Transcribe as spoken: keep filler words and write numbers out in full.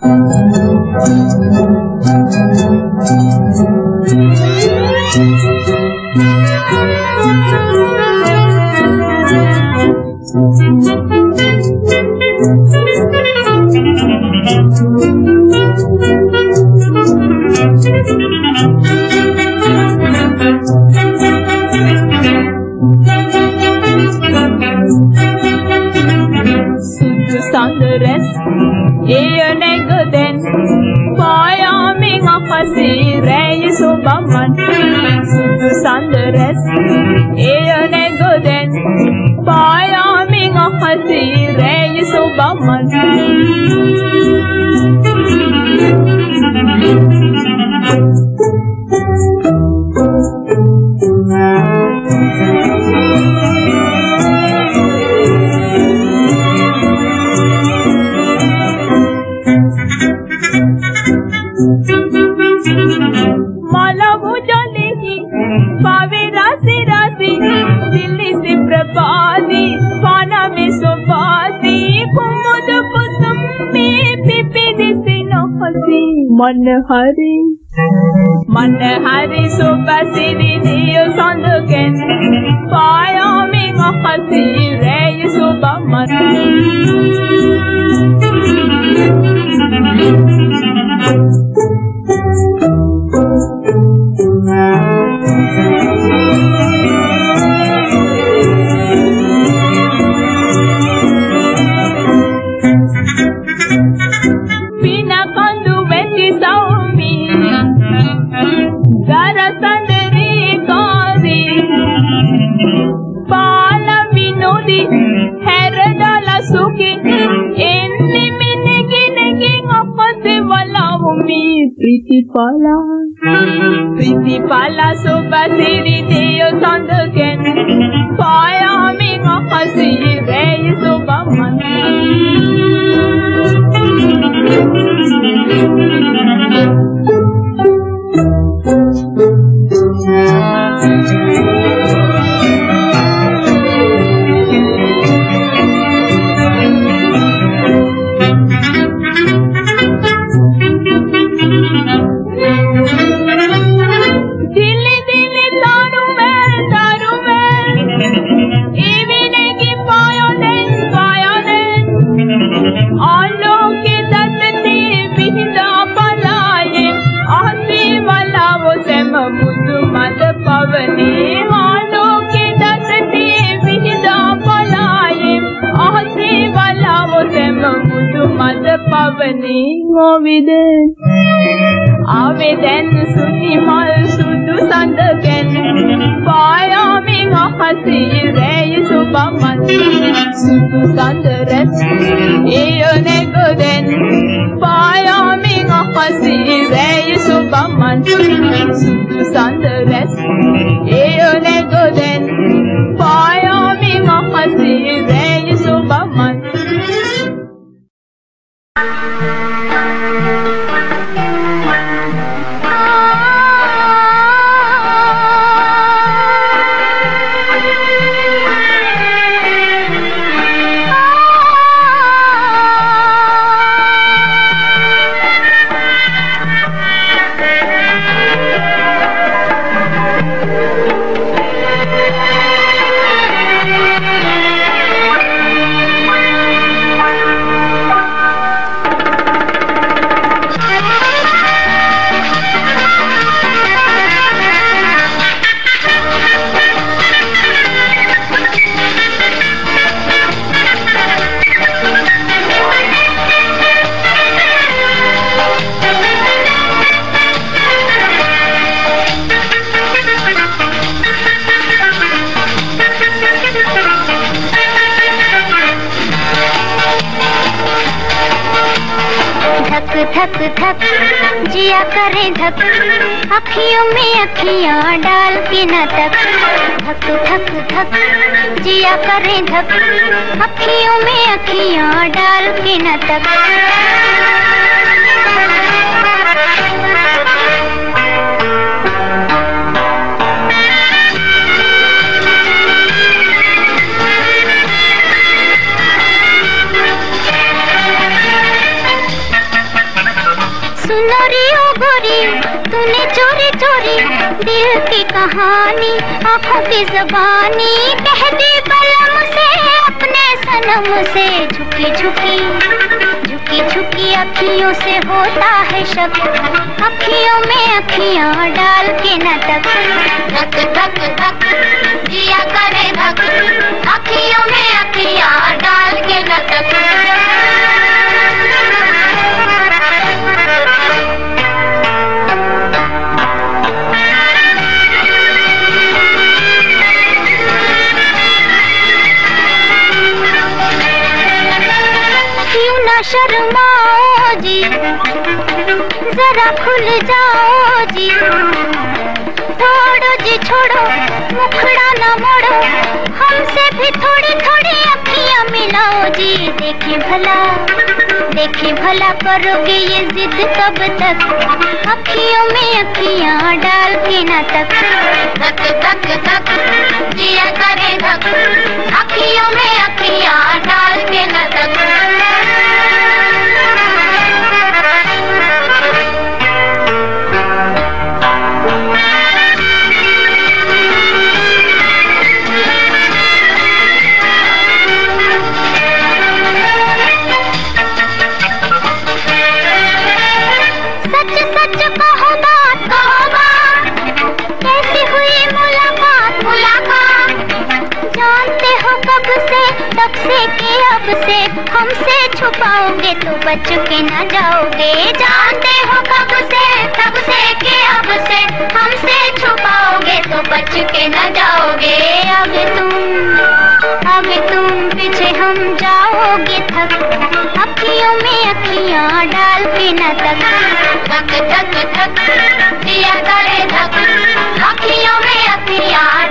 Sundares, eya negaden, payaming akasi rey subaman. Sudu Sundares, eya negaden, payaming akasi rey subaman. मन हरी मन हरी सुबसिरी दियो संदकेन पाया में हसी रे सुबमन Pritipala Pritipala subasiri diyo sandaken payaming akasi rey subaman Pavani Goviden Aveden Sunimal Sudu Sandaken Payaming Ahasi Rey Subaman Sudu Sandares Eyo Negoden Payaming Ahasi Rey Subaman Sudu Sandares Eyo Negoden Payaming Ahasi Rey Subaman धक धक जिया करे धक अखियों में अखियां डाल के न तक धक धक धक जिया करे धक अखियों में अखियां डाल के न तक गोरी तूने चोरी चोरी दिल की कहानी आँखों की ज़बानी कह दी बलम से अपने सनम से। झुकी झुकी झुकी झुकी अखियों से होता है शक, अखियों में अखियाँ डाल के न तक। धक धक धक जिया करे धक, अखियों में अखियाँ डाल के न तक। शर्माओ जी जरा खुल जाओ जी, छोड़ो जी छोड़ो मुखड़ा न मोड़ो, हमसे भी थोड़ी थोड़ी अखियां मिलाओ जी। देखे भला देखे भला करोगे ये जिद कब तक, अखियों में अखियां डाल के न तक। धक धक धक जिया करे धक, अखियों में अखियां डाल के न तक। तब से कि अब से हमसे छुपाओगे तो बच के न जाओगे। जानते हो कब से तब से कि अब से हमसे छुपाओगे तो बच के न जाओगे। अब तुम अब तुम पीछे हम जाओगे थक, अखियों में अखियाँ डाल के न तक। धक धक धक दिया करे धक, अखियों में अखियाँ